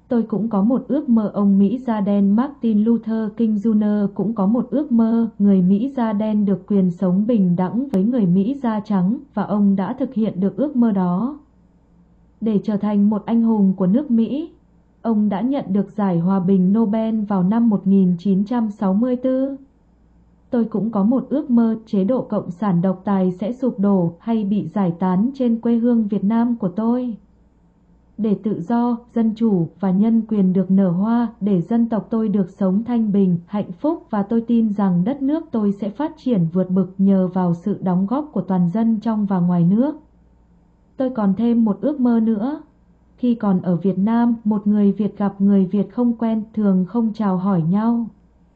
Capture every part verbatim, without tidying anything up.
Tôi cũng có một ước mơ, ông Mỹ da đen Martin Luther King Junior cũng có một ước mơ, người Mỹ da đen được quyền sống bình đẳng với người Mỹ da trắng, và ông đã thực hiện được ước mơ đó. Để trở thành một anh hùng của nước Mỹ, ông đã nhận được giải Hòa bình Nobel vào năm một nghìn chín trăm sáu mươi tư. Tôi cũng có một ước mơ, chế độ cộng sản độc tài sẽ sụp đổ hay bị giải tán trên quê hương Việt Nam của tôi. Để tự do, dân chủ và nhân quyền được nở hoa, để dân tộc tôi được sống thanh bình, hạnh phúc, và tôi tin rằng đất nước tôi sẽ phát triển vượt bực nhờ vào sự đóng góp của toàn dân trong và ngoài nước. Tôi còn thêm một ước mơ nữa. Khi còn ở Việt Nam, một người Việt gặp người Việt không quen thường không chào hỏi nhau.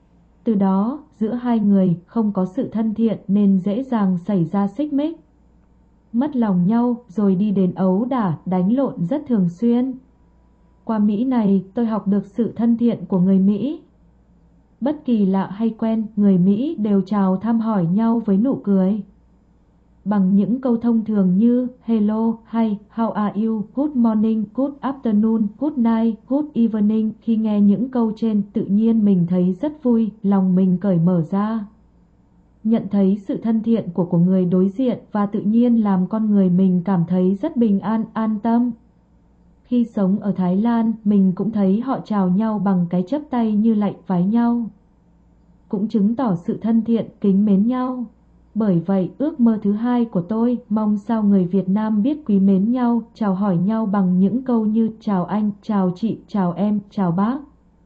Từ đó, giữa hai người không có sự thân thiện nên dễ dàng xảy ra xích mích, mất lòng nhau, rồi đi đến ấu đả, đánh lộn rất thường xuyên. Qua Mỹ này, tôi học được sự thân thiện của người Mỹ. Bất kỳ lạ hay quen, người Mỹ đều chào thăm hỏi nhau với nụ cười, bằng những câu thông thường như hello, hi, how are you, good morning, good afternoon, good night, good evening. Khi nghe những câu trên, tự nhiên mình thấy rất vui, lòng mình cởi mở ra. Nhận thấy sự thân thiện của của người đối diện và tự nhiên làm con người mình cảm thấy rất bình an, an tâm. Khi sống ở Thái Lan, mình cũng thấy họ chào nhau bằng cái chắp tay như lạy vái nhau, cũng chứng tỏ sự thân thiện, kính mến nhau. Bởi vậy, ước mơ thứ hai của tôi, mong sao người Việt Nam biết quý mến nhau, chào hỏi nhau bằng những câu như chào anh, chào chị, chào em, chào bác,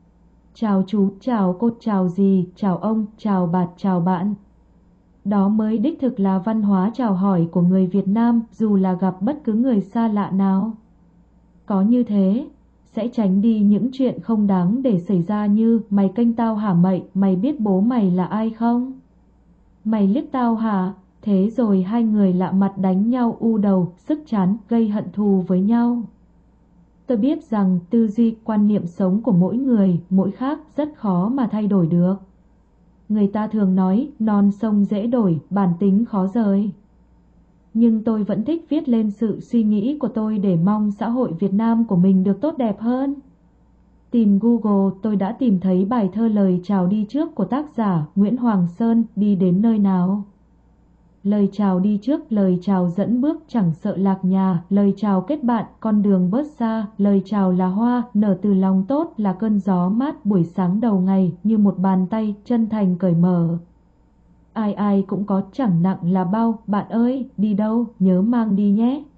chào chú, chào cô, chào dì, chào ông, chào bà, chào bạn. Đó mới đích thực là văn hóa chào hỏi của người Việt Nam, dù là gặp bất cứ người xa lạ nào. Có như thế, sẽ tránh đi những chuyện không đáng để xảy ra như mày kênh tao hả mày, mày biết bố mày là ai không? Mày liếc tao hả? Thế rồi hai người lạ mặt đánh nhau u đầu, sức chán, gây hận thù với nhau. Tôi biết rằng tư duy, quan niệm sống của mỗi người, mỗi khác rất khó mà thay đổi được. Người ta thường nói, non sông dễ đổi, bản tính khó rời. Nhưng tôi vẫn thích viết lên sự suy nghĩ của tôi để mong xã hội Việt Nam của mình được tốt đẹp hơn. Tìm Google, tôi đã tìm thấy bài thơ Lời chào đi trước của tác giả Nguyễn Hoàng Sơn. Đi đến nơi nào, lời chào đi trước, lời chào dẫn bước, chẳng sợ lạc nhà, lời chào kết bạn, con đường bớt xa, lời chào là hoa, nở từ lòng tốt, là cơn gió mát buổi sáng đầu ngày, như một bàn tay chân thành cởi mở. Ai ai cũng có chẳng nặng là bao, bạn ơi, đi đâu, nhớ mang đi nhé.